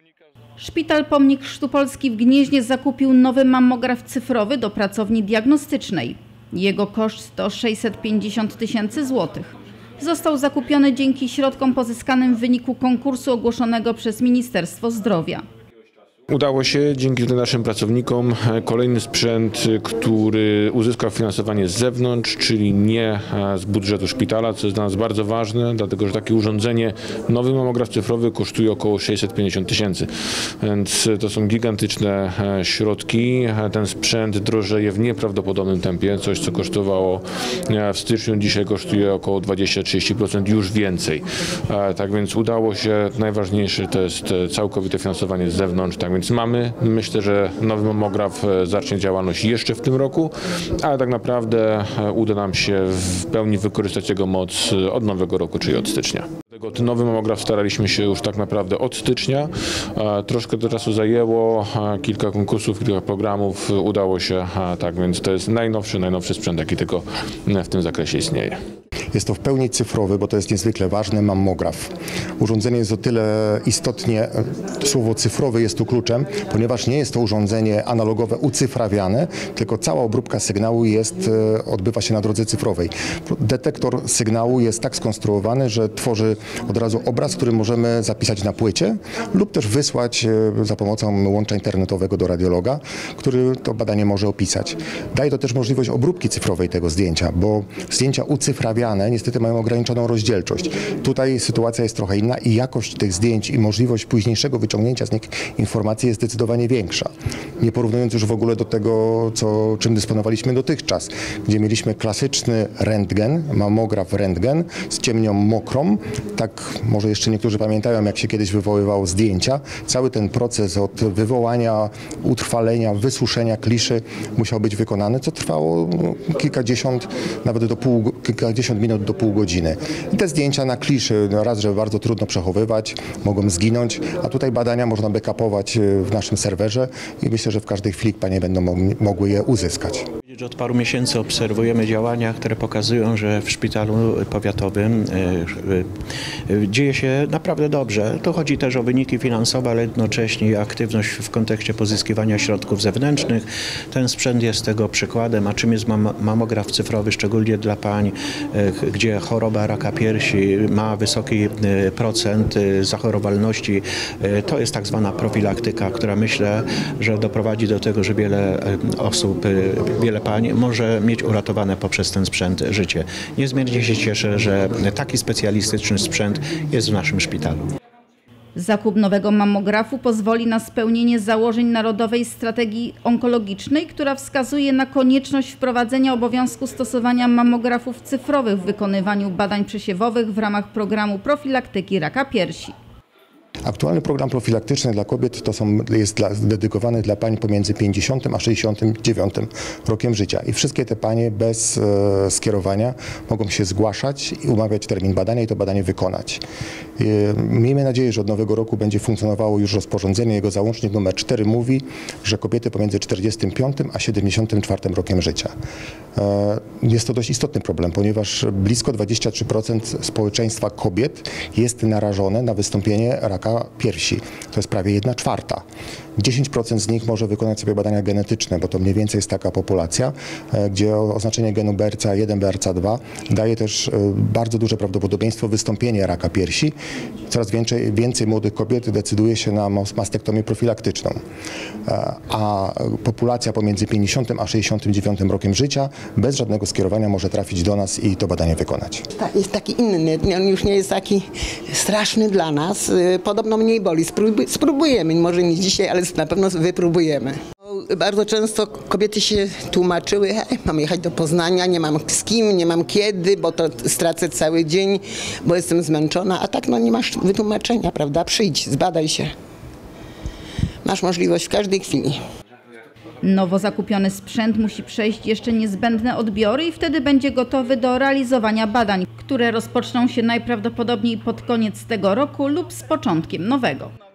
Szpital Pomnik Chrztu Polski w Gnieźnie zakupił nowy mammograf cyfrowy do pracowni diagnostycznej. Jego koszt to 650 000 złotych. Został zakupiony dzięki środkom pozyskanym w wyniku konkursu ogłoszonego przez Ministerstwo Zdrowia. Udało się dzięki naszym pracownikom kolejny sprzęt, który uzyskał finansowanie z zewnątrz, czyli nie z budżetu szpitala, co jest dla nas bardzo ważne, dlatego że takie urządzenie, nowy mamograf cyfrowy kosztuje około 650 000. Więc to są gigantyczne środki. Ten sprzęt drożeje w nieprawdopodobnym tempie. Coś, co kosztowało w styczniu, dzisiaj kosztuje około 20-30% już więcej. Tak więc udało się. Najważniejsze to jest całkowite finansowanie z zewnątrz. Tak więc myślę, że nowy mammograf zacznie działalność jeszcze w tym roku, ale tak naprawdę uda nam się w pełni wykorzystać jego moc od nowego roku, czyli od stycznia. Ten nowy mammograf staraliśmy się już tak naprawdę od stycznia. Troszkę do czasu zajęło, kilka konkursów, kilka programów udało się, tak więc to jest najnowszy sprzęt, jaki tylko w tym zakresie istnieje. Jest to w pełni cyfrowy, bo to jest niezwykle ważny mammograf. Urządzenie jest o tyle istotnie, słowo cyfrowy jest tu kluczem, ponieważ nie jest to urządzenie analogowe ucyfrawiane, tylko cała obróbka sygnału odbywa się na drodze cyfrowej. Detektor sygnału jest tak skonstruowany, że tworzy od razu obraz, który możemy zapisać na płycie lub też wysłać za pomocą łącza internetowego do radiologa, który to badanie może opisać. Daje to też możliwość obróbki cyfrowej tego zdjęcia, bo zdjęcia ucyfrawiane niestety mają ograniczoną rozdzielczość. Tutaj sytuacja jest trochę inna i jakość tych zdjęć i możliwość późniejszego wyciągnięcia z nich informacji jest zdecydowanie większa. Nie porównując już w ogóle do tego, czym dysponowaliśmy dotychczas, gdzie mieliśmy klasyczny rentgen, mammograf rentgen z ciemnią mokrą. Tak może jeszcze niektórzy pamiętają, jak się kiedyś wywoływało zdjęcia. Cały ten proces od wywołania, utrwalenia, wysuszenia kliszy musiał być wykonany, co trwało kilkadziesiąt, nawet kilkadziesiąt minut do pół godziny. I te zdjęcia na kliszy raz, że bardzo trudno przechowywać, mogą zginąć, a tutaj badania można backupować w naszym serwerze i myślę, że w każdej chwili panie będą mogły je uzyskać. Od paru miesięcy obserwujemy działania, które pokazują, że w szpitalu powiatowym dzieje się naprawdę dobrze. To chodzi też o wyniki finansowe, ale jednocześnie aktywność w kontekście pozyskiwania środków zewnętrznych. Ten sprzęt jest tego przykładem, a czym jest mammograf cyfrowy, szczególnie dla pań, gdzie choroba raka piersi ma wysoki procent zachorowalności. To jest tak zwana profilaktyka, która myślę, że doprowadzi do tego, że wiele osób, wiele pań może mieć uratowane poprzez ten sprzęt życie. Niezmiernie się cieszę, że taki specjalistyczny sprzęt jest w naszym szpitalu. Zakup nowego mammografu pozwoli na spełnienie założeń Narodowej Strategii Onkologicznej, która wskazuje na konieczność wprowadzenia obowiązku stosowania mammografów cyfrowych w wykonywaniu badań przesiewowych w ramach programu profilaktyki raka piersi. Aktualny program profilaktyczny dla kobiet jest dedykowany dla pań pomiędzy 50 a 69 rokiem życia. I wszystkie te panie bez skierowania mogą się zgłaszać i umawiać termin badania i to badanie wykonać. Miejmy nadzieję, że od nowego roku będzie funkcjonowało już rozporządzenie. Jego załącznik numer 4 mówi, że kobiety pomiędzy 45 a 74 rokiem życia. Jest to dość istotny problem, ponieważ blisko 23% społeczeństwa kobiet jest narażone na wystąpienie raka piersi. To jest prawie 1/4. 10% z nich może wykonać sobie badania genetyczne, bo to mniej więcej jest taka populacja, gdzie oznaczenie genu BRCA1, BRCA2 daje też bardzo duże prawdopodobieństwo wystąpienia raka piersi. Coraz więcej młodych kobiet decyduje się na mastektomię profilaktyczną. A populacja pomiędzy 50 a 69 rokiem życia bez żadnego skierowania może trafić do nas i to badanie wykonać. Jest taki inny, on już nie jest taki straszny dla nas. Podobno mniej boli. Spróbujemy, może nie dzisiaj, ale na pewno wypróbujemy. Bardzo często kobiety się tłumaczyły, mam jechać do Poznania, nie mam z kim, nie mam kiedy, bo to stracę cały dzień, bo jestem zmęczona, a tak nie masz wytłumaczenia, prawda? Przyjdź, zbadaj się. Masz możliwość w każdej chwili. Nowo zakupiony sprzęt musi przejść jeszcze niezbędne odbiory i wtedy będzie gotowy do realizowania badań, które rozpoczną się najprawdopodobniej pod koniec tego roku lub z początkiem nowego.